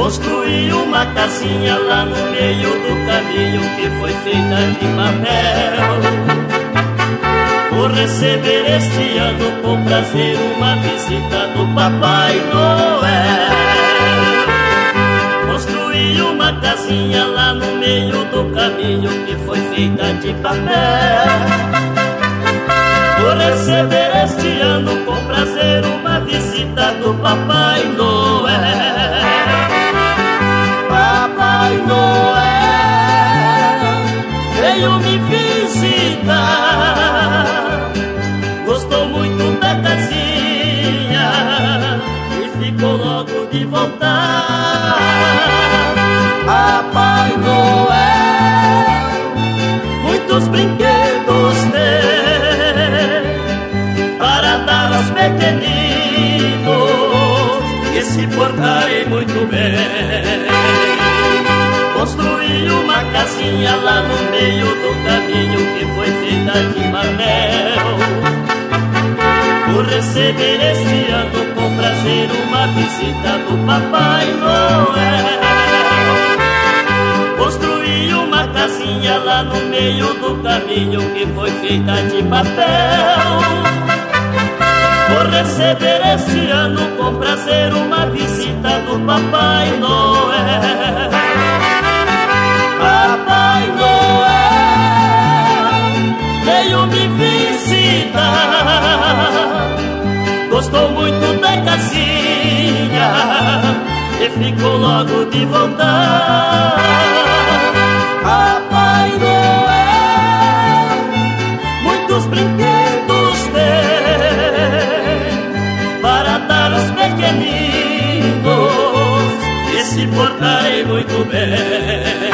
Construí uma casinha lá no meio do caminho que foi feita de papel. Vou receber este ano com prazer uma visita do Papai Noel. Construí uma casinha lá no meio do caminho que foi feita de papel. Vou receber este ano com prazer uma visita do Papai Noel. Papai Noel veio me visitar, gostou muito da casinha e ficou logo de voltar. Papai Noel muitos brinquedos tem para dar aos pequeninos que se portarem muito bem. Construí uma casinha lá no meio do caminho que foi feita de papel. Vou receber este ano com prazer uma visita do Papai Noel. Construí uma casinha lá no meio do caminho que foi feita de papel. Vou receber este ano com prazer uma visita do Papai Noel. Papai Noel veio me visitar, gostou muito da casinha e ficou logo de voltar. Papai Noel muitos brinquedos tem para dar aos pequeninos que se portarem muito bem.